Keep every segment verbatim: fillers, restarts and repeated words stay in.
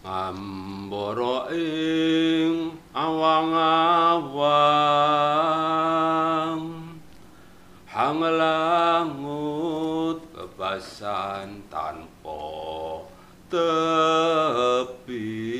Ngambara ing awang-awang hanglangut bebasan tanpa tepi.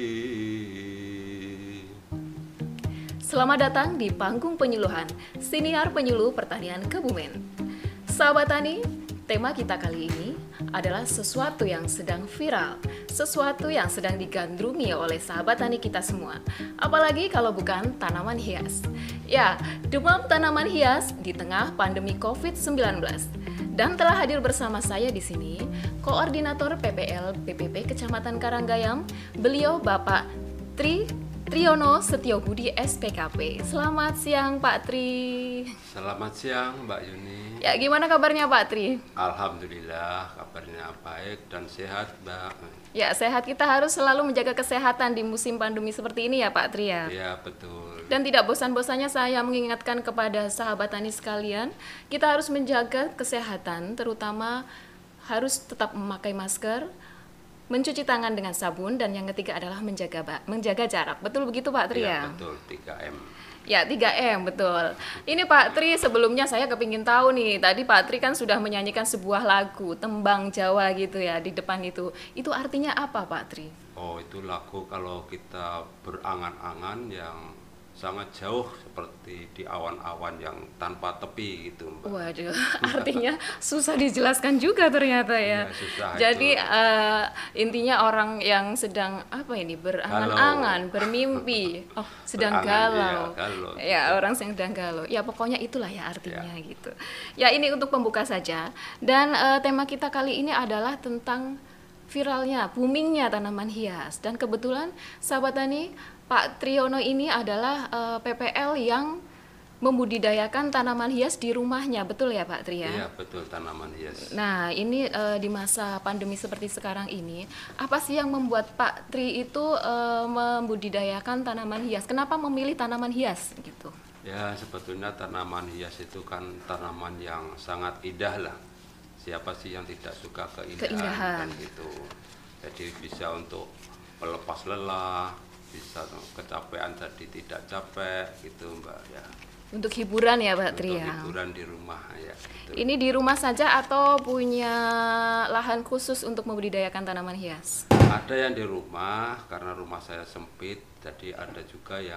Selamat datang di Panggung Penyuluhan, Siniar Penyuluh Pertanian Kebumen. Sahabat Tani, tema kita kali ini adalah sesuatu yang sedang viral, sesuatu yang sedang digandrungi oleh sahabat tani kita semua. Apalagi kalau bukan tanaman hias. Ya, demam tanaman hias di tengah pandemi covid sembilan belas. Dan telah hadir bersama saya di sini, Koordinator P P L P P P Kecamatan Karanggayam, beliau Bapak Tri Triyono Setiobudi S P K P. Selamat siang Pak Tri. Selamat siang Mbak Yuni. Ya, gimana kabarnya Pak Tri? Alhamdulillah kabarnya baik dan sehat Mbak. Ya, sehat. Kita harus selalu menjaga kesehatan di musim pandemi seperti ini ya Pak Tri ya. Iya betul. Dan tidak bosan-bosannya saya mengingatkan kepada sahabat tani sekalian, kita harus menjaga kesehatan, terutama harus tetap memakai masker, mencuci tangan dengan sabun, dan yang ketiga adalah menjaga menjaga jarak. Betul begitu Pak Tri ya? Iya betul, tiga M. Ya, tiga M, betul. Ini Pak Tri, sebelumnya saya kepingin tahu nih, tadi Pak Tri kan sudah menyanyikan sebuah lagu, Tembang Jawa gitu ya, di depan itu. Itu artinya apa Pak Tri? Oh, itu lagu kalau kita berangan-angan yang sangat jauh seperti di awan-awan yang tanpa tepi gitu Mbak. Waduh, artinya susah dijelaskan juga ternyata ya. Iya, susah Jadi itu. uh, intinya orang yang sedang apa ini berangan-angan, bermimpi, oh sedang Berangan, galau. iya, galau. Ya, orang yang sedang galau. Ya pokoknya itulah ya artinya gitu. Ya, ini untuk pembuka saja. Dan uh, tema kita kali ini adalah tentang viralnya, boomingnya tanaman hias. Dan kebetulan sahabat tani, Pak Triyono ini adalah uh, P P L yang membudidayakan tanaman hias di rumahnya, betul ya Pak Tri ya? Iya betul, tanaman hias. Nah, ini uh, di masa pandemi seperti sekarang ini, apa sih yang membuat Pak Tri itu uh, membudidayakan tanaman hias? Kenapa memilih tanaman hias gitu? Ya sebetulnya tanaman hias itu kan tanaman yang sangat indah lah. Siapa sih yang tidak suka keindahan, Keindahan. kan gitu. Jadi bisa untuk melepas lelah, bisa kecapean jadi tidak capek gitu Mbak ya. Untuk hiburan ya Pak Tri Untuk ya? hiburan di rumah ya gitu. Ini di rumah saja atau punya lahan khusus untuk membudidayakan tanaman hias? Ada yang di rumah karena rumah saya sempit, jadi ada juga yang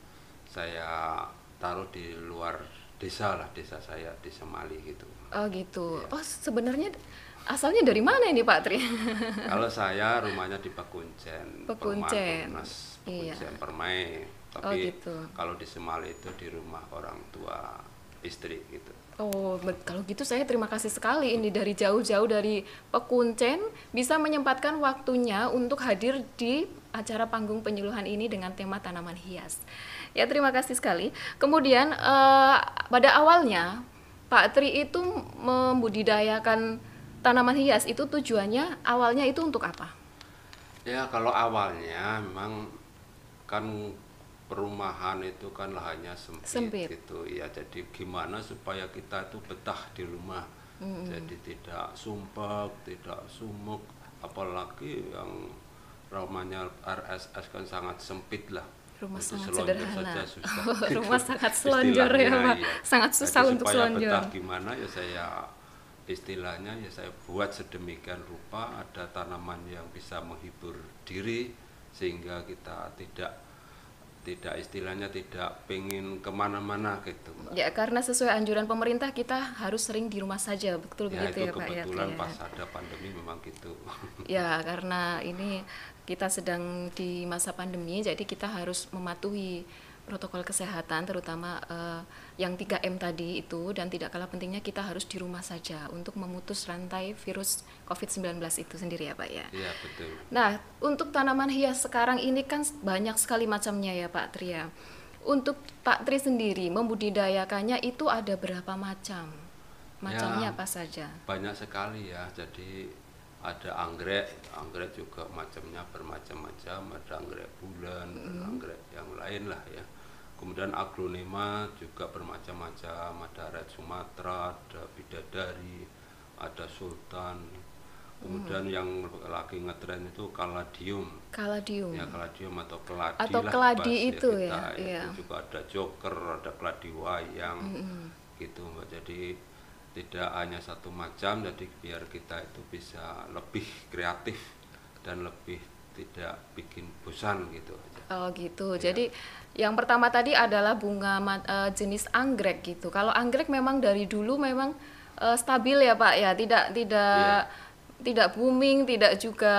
saya taruh di luar desa lah, desa saya di Semali gitu. Oh gitu. Ya. Oh sebenarnya asalnya dari mana ini Pak Tri? Kalau saya rumahnya di Pakuncen, Pakuncen. Permas, Iya. Pakuncen Permai. Oh Tapi gitu. kalau di Semali itu di rumah orang tua istri gitu. Oh, be- kalau gitu saya terima kasih sekali ini dari jauh-jauh dari Pekuncen bisa menyempatkan waktunya untuk hadir di acara panggung penyuluhan ini dengan tema tanaman hias. Ya, terima kasih sekali. Kemudian eh, pada awalnya Pak Tri itu membudidayakan tanaman hias itu tujuannya awalnya itu untuk apa? Ya kalau awalnya memang kan perumahan itu kan lahannya sempit, Sempit. gitu ya, jadi gimana supaya kita itu betah di rumah, Hmm. jadi tidak sumpek, tidak sumuk, apalagi yang namanya R S S kan sangat sempit lah. Rumah Untuk sangat selonjor sederhana. saja susah. Rumah sangat selonjor ya Istilahnya, Pak. iya. Sangat susah Jadi untuk supaya selonjor. betah gimana ya saya istilahnya ya saya buat sedemikian rupa ada tanaman yang bisa menghibur diri sehingga kita tidak tidak istilahnya tidak pengen kemana-mana gitu Mbak. Ya, karena sesuai anjuran pemerintah kita harus sering di rumah saja, betul Ya begitu itu ya Pak ya? kebetulan Ya. pas ada pandemi memang gitu. Ya, karena ini kita sedang di masa pandemi, jadi kita harus mematuhi protokol kesehatan, terutama eh, yang tiga M tadi itu, dan tidak kalah pentingnya kita harus di rumah saja untuk memutus rantai virus covid sembilan belas itu sendiri ya Pak ya? Iya betul. Nah, untuk tanaman hias sekarang ini kan banyak sekali macamnya ya Pak Tri ya. Untuk Pak Tri sendiri membudidayakannya itu ada berapa macam? Macamnya Ya, apa saja? banyak sekali ya. Jadi ada anggrek, anggrek juga macamnya bermacam-macam, ada anggrek bulan, dan anggrek yang lain lah ya. Kemudian aglonema juga bermacam-macam, ada red Sumatera, ada bidadari, ada sultan. Kemudian hmm. yang lagi ngetren itu kaladium. Kaladium. Ya, kaladium atau keladi atau lah. keladi itu kita, ya. Itu iya. juga ada joker, ada keladi wayang. Hmm. Gitu, Mbak. Jadi tidak hanya satu macam, jadi biar kita itu bisa lebih kreatif dan lebih tidak bikin bosan gitu aja. Oh gitu. Ya. Jadi yang pertama tadi adalah bunga uh, jenis anggrek gitu. Kalau anggrek memang dari dulu memang uh, stabil ya Pak ya, tidak tidak ya. tidak booming, tidak juga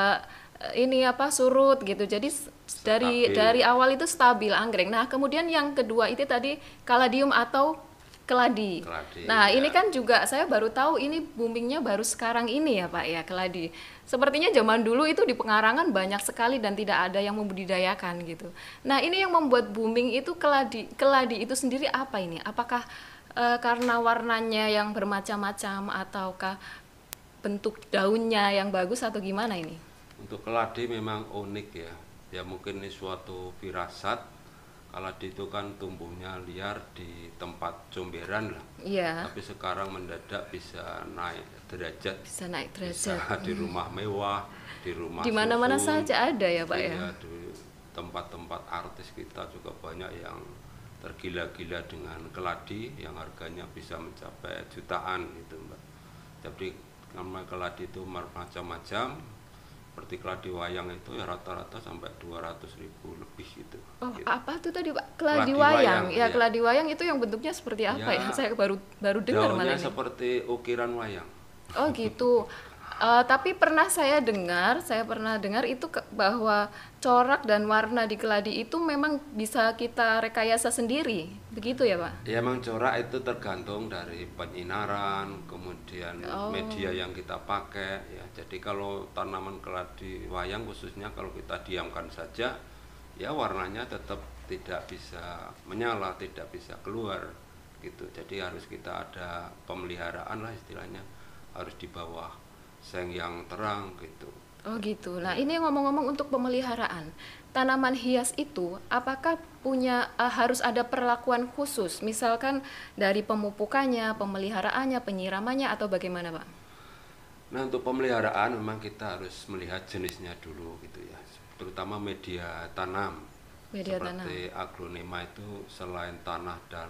uh, ini apa surut gitu. Jadi stabil. dari dari awal itu stabil anggrek. Nah kemudian yang kedua itu tadi kaladium atau keladi. keladi nah ya. Ini kan juga saya baru tahu ini boomingnya baru sekarang ini ya Pak ya, keladi. Sepertinya zaman dulu itu di pengarangan banyak sekali dan tidak ada yang membudidayakan gitu. Nah ini yang membuat booming itu keladi. Keladi itu sendiri apa ini? Apakah e, karena warnanya yang bermacam-macam ataukah bentuk daunnya yang bagus atau gimana ini? Untuk keladi memang unik ya. Ya mungkin ini suatu firasat. Keladi itu kan tumbuhnya liar di tempat comberan lah. Iya. Tapi sekarang mendadak bisa naik derajat. Bisa naik derajat. Bisa di rumah mewah, di rumah di mana-mana saja ada ya Pak ya. Di tempat-tempat artis kita juga banyak yang tergila-gila dengan keladi yang harganya bisa mencapai jutaan gitu Mbak. Jadi nama keladi itu macam-macam. Seperti keladi wayang itu ya rata-rata sampai dua ratus ribu lebih gitu. Oh, gitu. Apa tuh tadi Pak? Keladi, keladi wayang. wayang. Ya, ya, keladi wayang itu yang bentuknya seperti apa ya? ya? Saya baru baru dengar malah ini. Seperti ukiran wayang. Oh, gitu. Uh, tapi pernah saya dengar, saya pernah dengar itu ke, bahwa corak dan warna di keladi itu memang bisa kita rekayasa sendiri, begitu ya Pak? Ya memang corak itu tergantung dari penyinaran, kemudian oh. media yang kita pakai. Ya, jadi kalau tanaman keladi wayang khususnya kalau kita diamkan saja, ya warnanya tetap tidak bisa menyala, tidak bisa keluar, gitu. Jadi harus kita ada pemeliharaan lah istilahnya, harus di bawah seng yang terang gitu. Oh gitu. Nah ini ngomong-ngomong untuk pemeliharaan tanaman hias itu, apakah punya uh, harus ada perlakuan khusus? Misalkan dari pemupukannya, pemeliharaannya, penyiramannya atau bagaimana Pak? Nah untuk pemeliharaan memang kita harus melihat jenisnya dulu gitu ya. Terutama media tanam. Media Seperti tanam. aglonema itu selain tanah dan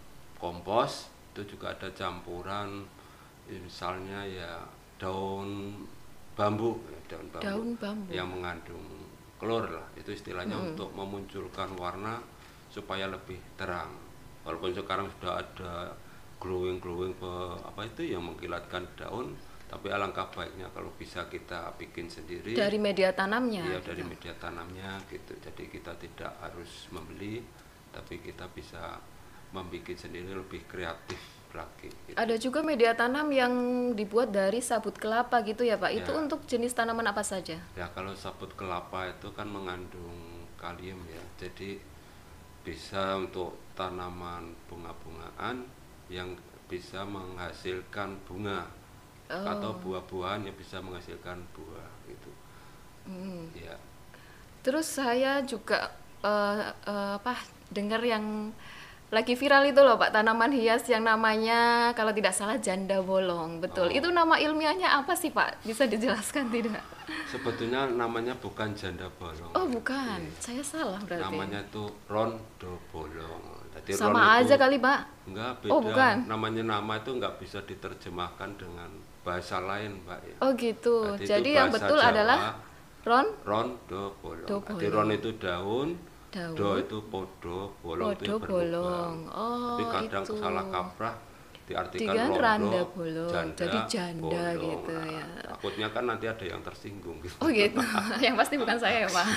kompos itu juga ada campuran misalnya ya daun bambu, daun bambu, daun bambu yang mengandung klor lah, itu istilahnya hmm. untuk memunculkan warna supaya lebih terang. Walaupun sekarang sudah ada glowing glowing apa itu yang mengkilatkan daun, tapi alangkah baiknya kalau bisa kita bikin sendiri dari media tanamnya. Iya dari media tanamnya gitu. Jadi kita tidak harus membeli, tapi kita bisa membuat sendiri lebih kreatif lagi. Gitu. Ada juga media tanam yang dibuat dari sabut kelapa gitu ya Pak. Ya. Itu untuk jenis tanaman apa saja? Ya kalau sabut kelapa itu kan mengandung kalium ya. Jadi bisa untuk tanaman bunga-bungaan yang bisa menghasilkan bunga oh. atau buah-buahan yang bisa menghasilkan buah gitu. Hmm. Ya. Terus saya juga uh, uh, apa dengar yang lagi viral itu loh Pak, tanaman hias yang namanya kalau tidak salah janda bolong, betul. Oh. Itu nama ilmiahnya apa sih Pak? Bisa dijelaskan tidak? Sebetulnya namanya bukan janda bolong. Oh bukan, ya. Saya salah berarti. Namanya itu rondo bolong. Jadi sama aja itu, kali Pak? Enggak, beda. Oh bukan. Namanya nama itu enggak bisa diterjemahkan dengan bahasa lain Pak ya. Oh gitu, jadi, jadi yang betul Jawa, adalah ron? Rondo bolong. bolong. Jadi ron itu daun. Daun. Do itu podo, bolong podo, itu bolong. Oh, tapi kadang itu. Salah kaprah diartikan Dengan rondo, randa bolong, janda, jadi janda bolong. gitu ya. Takutnya kan nanti ada yang tersinggung gitu. Oh gitu, yang pasti bukan saya ya Pak.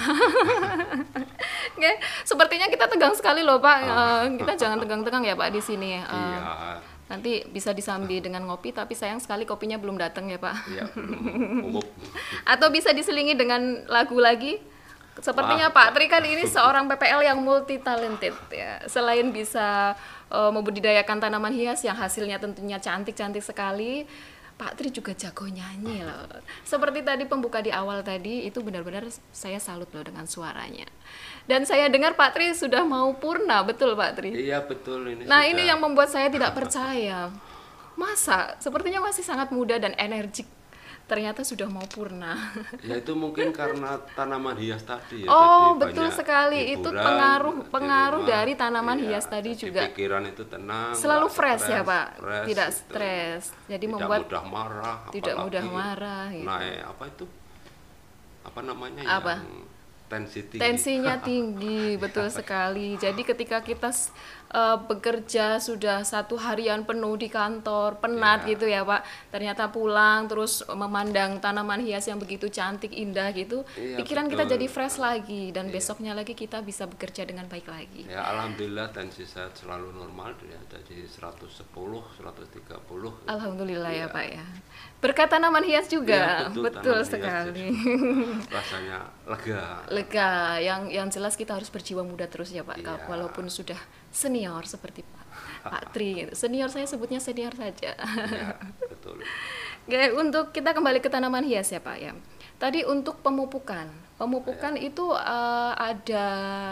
Oke, sepertinya kita tegang sekali loh Pak. Uh, kita jangan tegang-tegang ya Pak di sini. Uh, iya. Nanti bisa disambi dengan ngopi, tapi sayang sekali kopinya belum datang ya Pak. Iya, belum. Atau bisa diselingi dengan lagu lagi. Sepertinya Wah. Pak Tri kan ini seorang P P L yang multi talented ya. Selain bisa uh, membudidayakan tanaman hias yang hasilnya tentunya cantik-cantik sekali, Pak Tri juga jago nyanyi loh. Seperti tadi pembuka di awal tadi, itu benar-benar saya salut loh dengan suaranya. Dan saya dengar Pak Tri sudah mau purna, betul Pak Tri? Iya betul ini. Nah sudah. Ini yang membuat saya tidak percaya. Masa? Sepertinya masih sangat muda dan energik. ternyata sudah mau purna. Ya itu mungkin karena tanaman hias tadi ya. Oh, Jadi betul banyak sekali. Itu hiburan pengaruh di pengaruh rumah. dari tanaman Iya, hias tadi jadi juga. pikiran itu tenang, Selalu nggak fresh ya, stres, Pak. fresh Tidak gitu. stres. Jadi Tidak membuat mudah marah, tidak apalagi mudah marah gitu. naik apa itu? Apa namanya Apa? yang tensi tinggi. Tensinya tinggi, betul sekali. Jadi ketika kita s- eh, bekerja sudah satu harian penuh di kantor, penat Iya. gitu ya Pak. Ternyata pulang terus memandang tanaman hias yang begitu cantik, indah gitu, Iya, pikiran kita betul. jadi fresh lagi dan Iya. besoknya lagi kita bisa bekerja dengan baik lagi. Ya alhamdulillah tensi saya selalu normal ya, jadi seratus sepuluh, seratus tiga puluh. Alhamdulillah ya Iya. Pak ya. Berkat tanaman hias juga, Iya, betul, betul tanaman hias sekali. Rasanya lega. Lega, yang yang jelas kita harus berjiwa muda terus ya Pak, Iya. walaupun sudah senior seperti Pak Pak Tri gitu. Senior, saya sebutnya senior saja. Ya, betul. Oke, untuk kita kembali ke tanaman hias ya Pak ya. Tadi untuk pemupukan, pemupukan Iya. itu eh, ada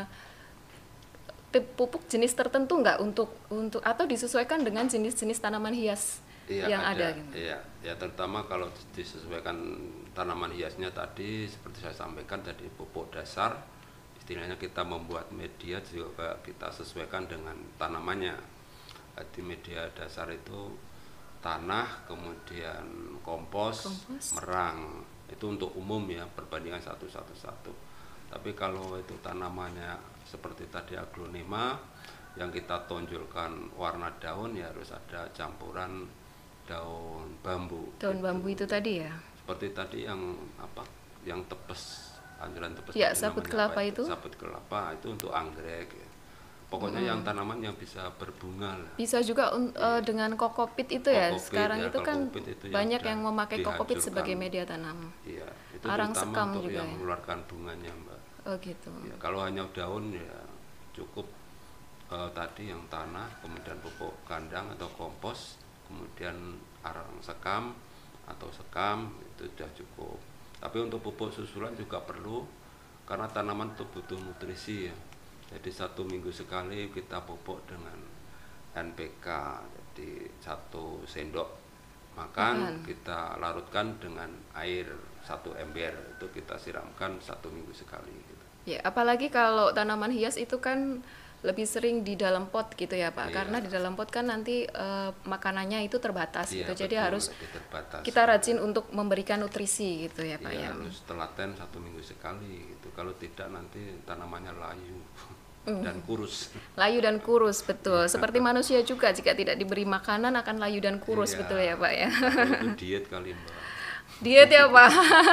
tip- pupuk jenis tertentu nggak untuk untuk atau disesuaikan dengan jenis-jenis tanaman hias Iya, yang ada, gitu? Iya, ya terutama kalau disesuaikan tanaman hiasnya tadi seperti saya sampaikan tadi pupuk dasar, istilahnya kita membuat media juga kita sesuaikan dengan tanamannya. Jadi media dasar itu tanah, kemudian kompos, Kompos. merang. Itu untuk umum ya, perbandingan satu satu satu. Tapi kalau itu tanamannya seperti tadi aglonema yang kita tonjolkan warna daun ya harus ada campuran daun bambu. Daun bambu itu tadi ya. Seperti tadi yang apa? Yang tepes, anjuran tepes. Ya, tadi sabut namanya kelapa apa itu. Sabut kelapa itu untuk anggrek. Ya. Pokoknya yang tanaman yang bisa berbunga lah. Bisa juga un- eh, dengan kokopit itu ya. Kokopit, Sekarang ya, itu kalau kan kokopit itu yang banyak sudah yang memakai kokopit dihancurkan. sebagai media tanam. Iya, itu Arang terutama sekam untuk juga yang ya. mengeluarkan bunganya, Mbak. Oh gitu. Ya, kalau hanya daun ya cukup eh, tadi yang tanah, kemudian pupuk kandang atau kompos, kemudian arang sekam atau sekam itu sudah cukup. Tapi untuk pupuk susulan juga perlu karena tanaman itu butuh nutrisi ya. Jadi satu minggu sekali kita pupuk dengan N P K, jadi satu sendok makan Makan. kita larutkan dengan air satu ember, itu kita siramkan satu minggu sekali gitu. Ya, apalagi kalau tanaman hias itu kan lebih sering di dalam pot gitu ya Pak. Iya. Karena di dalam pot kan nanti eh, makanannya itu terbatas Iya, gitu. Jadi betul, harus lebih terbatas. kita rajin untuk memberikan nutrisi gitu ya Pak Iya, ya. harus telaten satu minggu sekali gitu. Kalau tidak nanti tanamannya layu Mm. dan kurus. Layu dan kurus, betul. Seperti manusia juga, jika tidak diberi makanan akan layu dan kurus, Iya. betul ya Pak ya. Kalau itu diet kali Mbak. Diet ya Pak.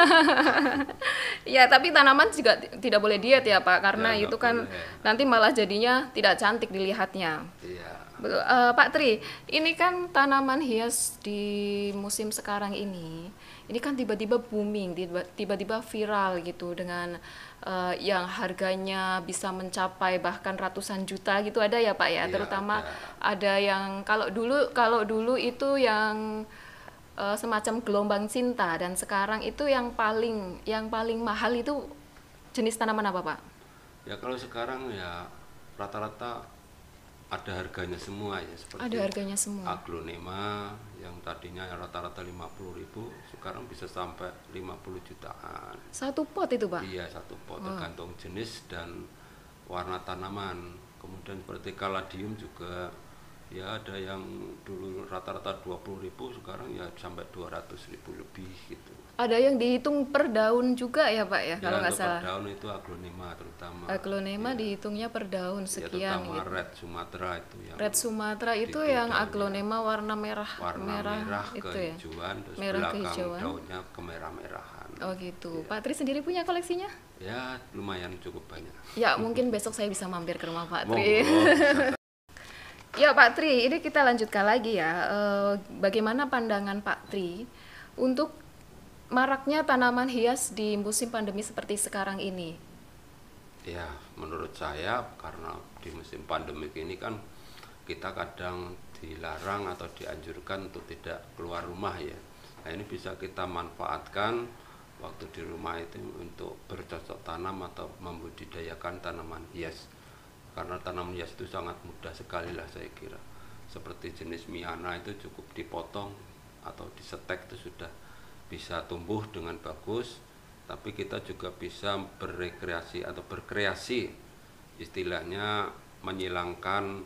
Ya, tapi tanaman juga t- tidak boleh diet ya Pak, karena Ya, nggak itu kan boleh. nanti malah jadinya tidak cantik dilihatnya. Iya. Betul. Eh, Pak Tri, ini kan tanaman hias di musim sekarang ini, ini kan tiba-tiba booming, tiba- tiba-tiba viral gitu dengan eh, yang harganya bisa mencapai bahkan ratusan juta gitu, ada ya Pak ya, Iya, terutama ada. ada yang kalau dulu kalau dulu itu yang eh, semacam gelombang cinta, dan sekarang itu yang paling yang paling mahal itu jenis tanaman apa Pak? Ya kalau sekarang ya rata-rata ada harganya semua ya, seperti Ada harganya semua. aglonema yang tadinya rata-rata lima puluh ribu sekarang bisa sampai lima puluh jutaan. Satu pot itu Pak? Iya, satu pot Wah. tergantung jenis dan warna tanaman. Kemudian seperti kaladium juga ya ada yang dulu rata-rata dua puluh ribu sekarang ya sampai dua ratus ribu lebih gitu. Ada yang dihitung per daun juga ya Pak ya, kalau Ya, nggak untuk per salah. daun itu aglonema terutama. Aglonema Ya. dihitungnya per daun Ya, sekian terutama gitu. red Sumatera itu yang Red Sumatera itu Itu yang daunnya. aglonema warna merah, warna merah, merah, itu ya. kehijauan, terus Merah belakang kehijauan. daunnya kemerah-merahan. Oh gitu. Iya. Pak Tri sendiri punya koleksinya? Ya lumayan cukup banyak. Ya mungkin besok saya bisa mampir ke rumah Pak Monggo, Tri. bisa. Ya Pak Tri, ini kita lanjutkan lagi ya. Eh, bagaimana pandangan Pak Tri untuk maraknya tanaman hias di musim pandemi seperti sekarang ini? Ya, menurut saya karena di musim pandemi ini kan kita kadang dilarang atau dianjurkan untuk tidak keluar rumah ya. Nah ini bisa kita manfaatkan waktu di rumah itu untuk bercocok tanam atau membudidayakan tanaman hias. Karena tanaman hias itu sangat mudah sekali lah saya kira. Seperti jenis miana itu cukup dipotong atau disetek itu sudah bisa tumbuh dengan bagus, tapi kita juga bisa berrekreasi atau berkreasi, istilahnya menyilangkan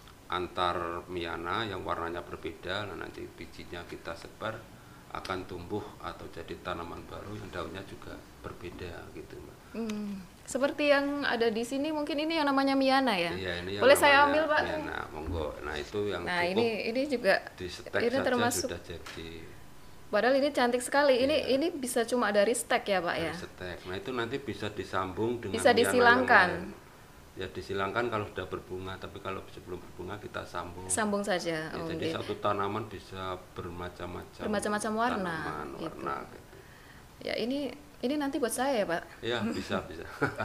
antar miana yang warnanya berbeda. Nah, nanti bijinya kita sebar akan tumbuh atau jadi tanaman baru yang daunnya juga berbeda gitu, Mbak. Hmm, seperti yang ada di sini mungkin ini yang namanya miana ya. Iya, ini yang boleh saya namanya ambil, Pak? miana, monggo. Nah, itu yang Nah, cukup ini ini juga di stek ini saja termasuk, sudah jadi padahal ini cantik sekali. Ini Iya. ini bisa cuma dari stek ya, Pak ya. dari stek. Nah, itu nanti bisa disambung dengan Bisa miana yang disilangkan. lain. Ya disilangkan kalau sudah berbunga, tapi kalau sebelum berbunga kita sambung. Sambung saja. Ya, Oh, jadi gitu. satu tanaman bisa bermacam-macam Bermacam-macam warna, tanaman, gitu. warna gitu. Ya, ini ini nanti buat saya ya, Pak. Ya, bisa bisa.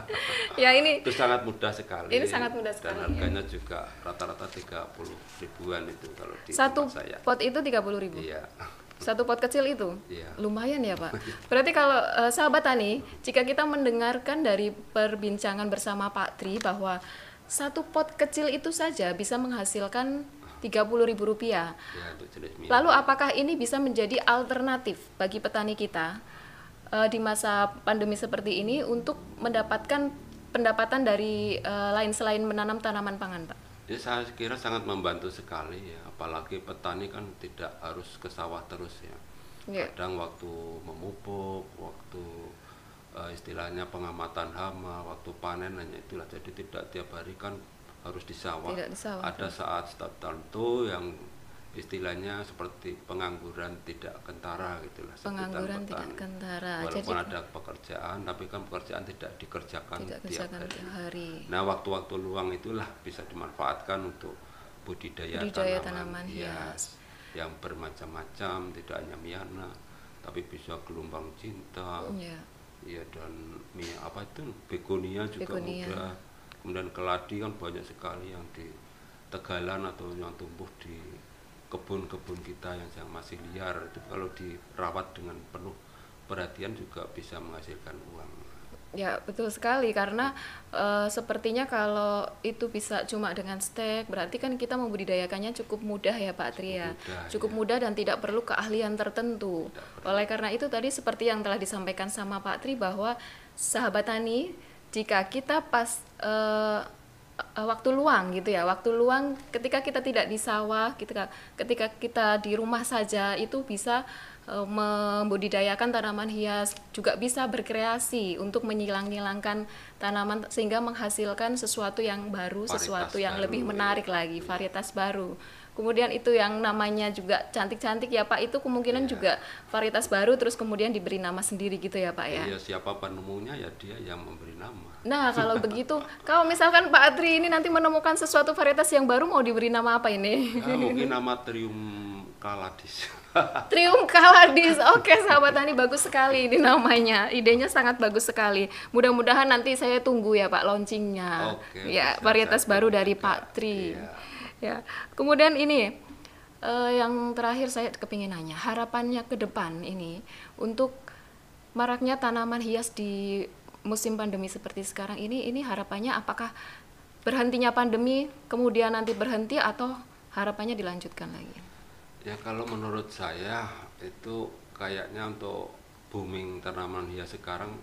Ya, ini Itu sangat mudah sekali. Ini sangat mudah Dan sekali, harganya juga rata-rata tiga puluh ribuan itu kalau di satu tempat saya. pot itu tiga puluh ribu. Iya. Satu pot kecil itu. Iya. Lumayan ya, Pak. Berarti kalau eh, sahabat tani, jika kita mendengarkan dari perbincangan bersama Pak Tri bahwa satu pot kecil itu saja bisa menghasilkan tiga puluh ribu rupiah. Ya, untuk jenis miana. Lalu apakah ini bisa menjadi alternatif bagi petani kita eh, di masa pandemi seperti ini untuk mendapatkan pendapatan dari eh, lain selain menanam tanaman pangan, Pak? Ya, saya kira sangat membantu sekali ya, apalagi petani kan tidak harus ke sawah terus ya. Ya. Kadang waktu memupuk, waktu uh, istilahnya pengamatan hama, waktu panen hanya itulah. Jadi tidak tiap hari kan harus di sawah. Tidak di sawah, Ada saat tertentu yang istilahnya seperti pengangguran tidak kentara gitulah. sebutan Pengangguran tidak petani. kentara. Walaupun Jadi ada pekerjaan, tapi kan pekerjaan tidak dikerjakan tidak tiap kerjakan hari. tiap hari. Nah, waktu-waktu luang itulah bisa dimanfaatkan untuk budidaya, Budidaya tanaman, tanaman hias. yang bermacam-macam, tidak hanya miana, tapi bisa gelombang cinta, Ya. ya, dan mi apa itu begonia juga Begonia. mudah. Kemudian keladi kan banyak sekali yang di tegalan atau yang tumbuh di kebun-kebun kita yang yang masih liar. Itu kalau dirawat dengan penuh perhatian juga bisa menghasilkan uang. Ya, betul sekali karena eh, sepertinya kalau itu bisa cuma dengan stek, berarti kan kita membudidayakannya cukup mudah ya, Pak Tri ya. mudah, Cukup ya. mudah dan tidak perlu keahlian tertentu. Oleh karena itu tadi seperti yang telah disampaikan sama Pak Tri bahwa sahabat tani, jika kita pas eh, eh, waktu luang gitu ya, waktu luang ketika kita tidak di sawah, ketika ketika kita di rumah saja itu bisa eh, membudidayakan tanaman hias, juga bisa berkreasi untuk menyilang-nyilangkan tanaman sehingga menghasilkan sesuatu yang baru, Varietas sesuatu yang baru, lebih ya. menarik lagi, varietas baru. Kemudian itu yang namanya juga cantik-cantik ya, Pak, itu kemungkinan Iya. juga varietas baru terus kemudian diberi nama sendiri gitu ya, Pak ya. Ya, siapa penemunya ya dia yang memberi nama. Nah, kalau begitu, kalau misalkan Pak Atri ini nanti menemukan sesuatu varietas yang baru, mau diberi nama apa ini? Ya, mungkin nama Trium Caladis. Trium Caladis. Oke, sahabat tani, bagus sekali ini namanya. Idenya sangat bagus sekali. Mudah-mudahan nanti saya tunggu ya, Pak, launchingnya. Oke, Ya, bisa varietas saja baru dari juga. Pak Tri. Iya. Ya. Kemudian ini eh, yang terakhir saya kepingin nanya, harapannya ke depan ini untuk maraknya tanaman hias di musim pandemi seperti sekarang ini, ini harapannya apakah berhentinya pandemi kemudian nanti berhenti atau harapannya dilanjutkan lagi? Ya, kalau menurut saya itu kayaknya untuk booming tanaman hias sekarang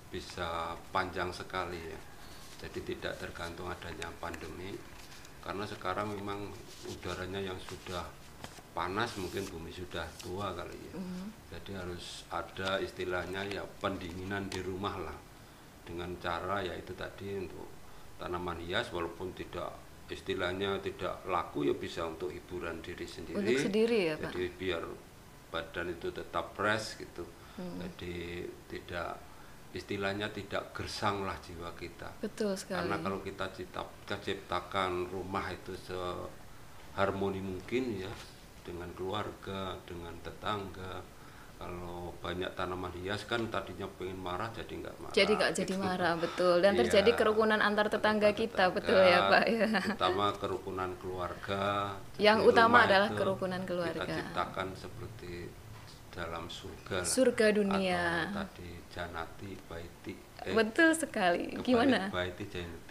bisa panjang sekali ya. Jadi tidak tergantung adanya pandemi, karena sekarang memang udaranya yang sudah panas, mungkin bumi sudah tua kali ya. Mm. Jadi harus ada istilahnya ya pendinginan di rumah lah, dengan cara yaitu tadi untuk tanaman hias, walaupun tidak istilahnya tidak laku ya bisa untuk hiburan diri sendiri. Untuk sendiri ya, Pak. Jadi biar badan itu tetap fresh gitu. Hmm. Jadi tidak istilahnya tidak gersang lah jiwa kita. Betul sekali. Karena kalau kita cipta, kita ciptakan rumah itu seharmoni mungkin ya, dengan keluarga, dengan tetangga. Kalau banyak tanaman hias kan tadinya pengen marah jadi nggak marah. Jadi nggak jadi gitu. marah, betul. Dan Iya, terjadi kerukunan antar tetangga antar kita, tetangga, betul ya, Pak ya. Terutama kerukunan keluarga. Yang Jadi utama rumah adalah itu kerukunan keluarga. Kita ciptakan seperti dalam surga lah. Surga dunia. Atau tadi janati baiti. Eh, Betul sekali. Gimana? Baiti janati.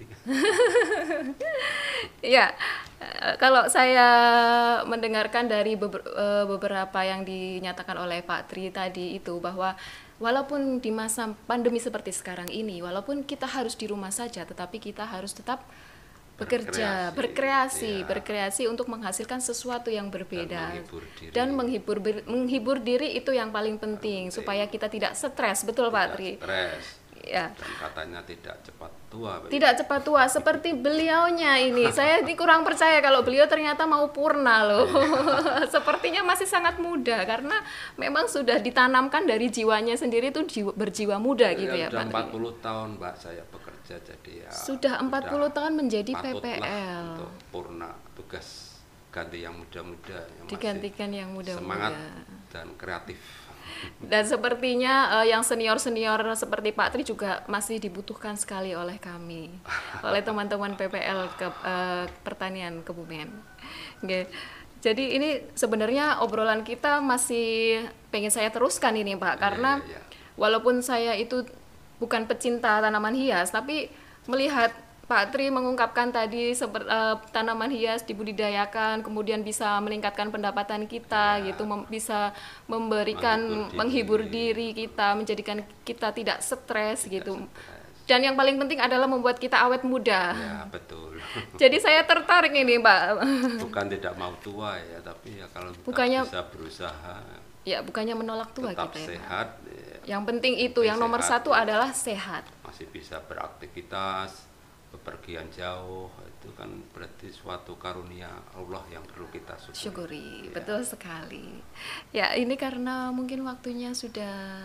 Ya, kalau saya mendengarkan dari beberapa yang dinyatakan oleh Pak Tri tadi itu, bahwa walaupun di masa pandemi seperti sekarang ini, walaupun kita harus di rumah saja, tetapi kita harus tetap bekerja, berkreasi, ya. berkreasi untuk menghasilkan sesuatu yang berbeda dan menghibur diri, dan menghibur, menghibur diri itu yang paling penting, penting. Supaya kita tidak stres, betul tidak Pak Tri? Stres. Ya. Dan katanya tidak cepat tua. Tidak begitu. Cepat tua seperti beliaunya ini. Saya ini kurang percaya kalau beliau ternyata mau purna loh. Sepertinya masih sangat muda karena memang sudah ditanamkan dari jiwanya sendiri itu jiwa, berjiwa muda ya, gitu ya Pak. Sudah empat puluh tahun Mbak saya bekerja, jadi ya. Sudah empat puluh tahun menjadi P P L. Untuk purna tugas, ganti yang muda-muda yang digantikan yang muda-muda. Semangat dan kreatif. Dan sepertinya uh, yang senior-senior seperti Pak Tri juga masih dibutuhkan sekali oleh kami, oleh teman-teman P P L ke, uh, Pertanian Kebumen. Okay. Jadi ini sebenarnya obrolan kita masih pengen saya teruskan ini Pak, karena yeah, yeah, yeah. walaupun saya itu bukan pecinta tanaman hias, tapi melihat Pak Tri mengungkapkan tadi seperti uh, tanaman hias dibudidayakan, kemudian bisa meningkatkan pendapatan kita, ya. gitu, mem bisa memberikan menghibur diri. menghibur diri kita, menjadikan kita tidak stres gitu. Stres. Dan yang paling penting adalah membuat kita awet muda. Ya, betul. Jadi saya tertarik ini, Pak. Bukan tidak mau tua ya, tapi ya kalau kita bukannya, bisa berusaha. Ya, bukannya menolak tua tetap kita ya, sehat. Pak. Ya, yang penting itu, yang nomor sehat, satu adalah sehat. Masih bisa beraktivitas. Bepergian jauh itu kan berarti suatu karunia Allah yang perlu kita syukuri. Syukuri, ya. Betul sekali. Ya ini karena mungkin waktunya sudah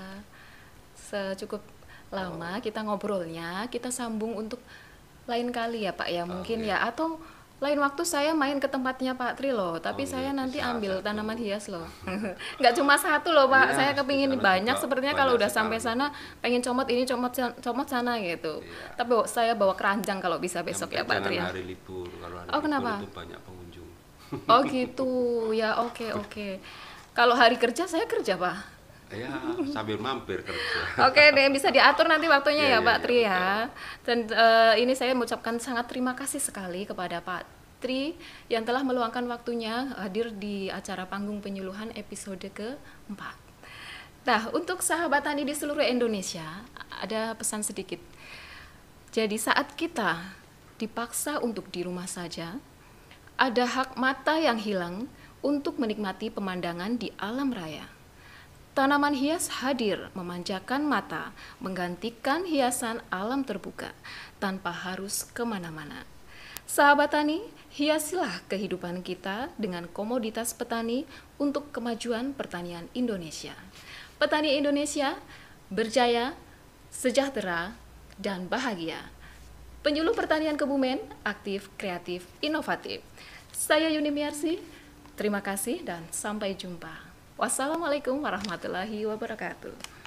secukup lama oh. kita ngobrolnya, kita sambung untuk lain kali ya Pak ya mungkin okay. ya, atau lain waktu saya main ke tempatnya Pak Tri loh, tapi oh, saya nanti ambil satu. tanaman hias loh. Nggak cuma satu loh Pak, ya, saya kepingin banyak, sepertinya kalau udah sekali. Sampai sana pengen comot ini, comot comot sana gitu. Ya. Tapi saya bawa keranjang kalau bisa besok ya, ya Pak Tri ya. Hari libur, kalau hari oh, libur kenapa? itu banyak pengunjung. Oh gitu, ya oke okay, oke. Okay. Kalau hari kerja saya kerja Pak. Ya sambil mampir kerja. Oke deh, bisa diatur nanti waktunya ya, ya Pak ya, Tri ya, ya. Dan uh, ini saya mengucapkan sangat terima kasih sekali kepada Pak Tri yang telah meluangkan waktunya hadir di acara Panggung Penyuluhan episode keempat. Nah, untuk sahabat tani di seluruh Indonesia, ada pesan sedikit. Jadi saat kita dipaksa untuk di rumah saja, ada hak mata yang hilang untuk menikmati pemandangan di alam raya. Tanaman hias hadir memanjakan mata, menggantikan hiasan alam terbuka, tanpa harus kemana-mana. Sahabat tani, hiasilah kehidupan kita dengan komoditas petani untuk kemajuan pertanian Indonesia. Petani Indonesia berjaya, sejahtera, dan bahagia. Penyuluh Pertanian Kebumen, aktif, kreatif, inovatif. Saya Yuni Miarsi, terima kasih dan sampai jumpa. Wassalamualaikum warahmatullahi wabarakatuh.